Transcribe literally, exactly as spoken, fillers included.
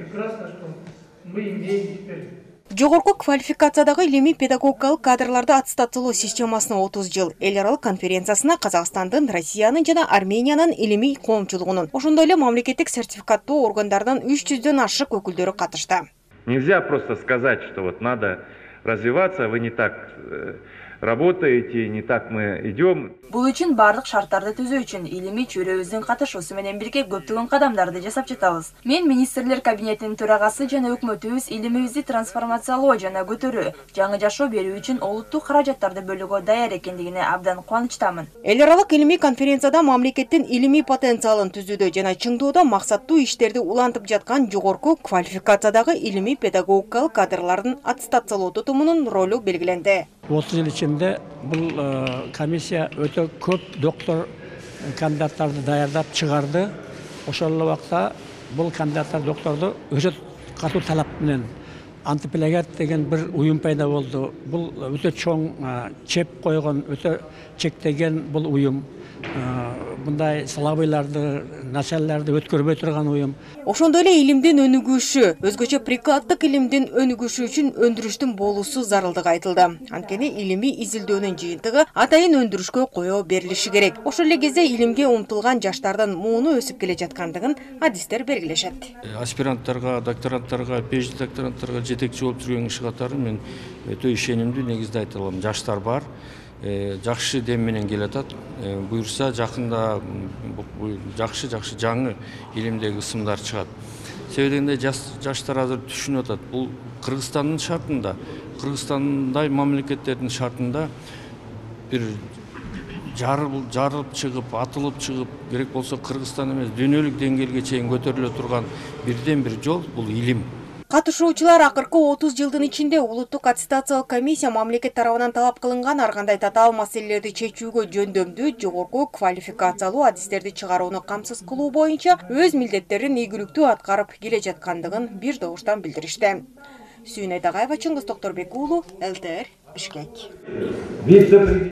прекрасно, что мы имеем теперь. Жогорку квалификациядагы илимий педагогикалык кадрларды аттестациялоо системасына отуз жыл. Эл аралык конференциясына Казакстандын, Россиянын жана Армениянын илимий коомчулугунун, ошондой эле мамлекеттик сертификаттоо органдарынын үч жүздөн ашык өкүлдөрү катышты. Нельзя просто сказать, что вот надо развиваться, вы не так работаете, не так мы идем. Бул үчүн бардык шарттарды түзүү үчүн илимий чөйрөбүздүн катышуусу менен бирге көптөгөн кадамдарды жасап жатабыз. Мен министрлер кабинетинин төрагасы жана өкмөтүбүз илимибизди трансформациялоо жана көтөрүү, жаңы жашоо берүү үчүн олуттук каражаттарды бөлүүгө даяр экендигине абдан кубанычтамын. Эл аралык илимий конференцияда мамлекеттин илимий потенциалын түзүүдө жана чыңдоодо максаттуу иштерди улантып жаткан жогорку квалификациядагы илимий педагогикалык кадрлардын аттестациялоо тутумунун ролу белгиленди. отуз жыл ичинде бул комиссия өтө көп доктор кандидаттарды даярдап чыгарды. Ошол эле убакта бул кандидаттар докторду өтө катуу талап менен антиплегат деген бир уюм пайда болду. Бул өтө чоң чеп койгон, өтө чектеген бул уюм. Мындай слабыйларды, началларды өткөрбөй турган уюм. Ошондой эле илимдин өнүгүшү, өзгөчө прикладдык илимдин өнүгүшү үчүн өндүрүштүн болуусу зарылдыгы айтылды. Анткени илимий изилдөөнүн жыйынтыгы атайын өндүрүшкө коё берилиши керек. Ошол эле кезде илимге умтулган жаштардын мууну өсүп келе жаткандыгын адистер белгилешет. Аспиранттарга, докторанттарга, пэйэйчди докторанттарга жетекчи болуп жүргөн киши катары мен өтө ишенимдүү, негизде айта алам. Жаштар бар. Жакшы дем менен келатат. Буюрса жакында жакшы жакшы жаңы илимдеги ысымдар чыгат. Себебинде жаштар азыр түшүнүп атат. Бул Кыргызстандын шартында, Кыргызстандай мамлекеттердин шартында бир жарылып чыгып, атылып чыгып, керек болсо Кыргызстан эмес, дүйнөлүк деңгээлге чейин көтөрүлө турган бирден бир жол бул илим. Катышуучулар акыркы отуз жылдын ичинде улуттук аттестациялык комиссия мамлекет тарабынан талап кылынган ар кандай татаал маселелерди чечүүгө жөндөмдүү жогорку квалификациялуу адистерди чыгарууну камсыз кылуу боюнча өз милдеттерин ийгиликтүү аткарып келе жаткандыгын бир добуштан билдиришти. Сүйүн Айдагаева, Чыңгыз Токторбек уулу, эл тэ эр, Бишкек.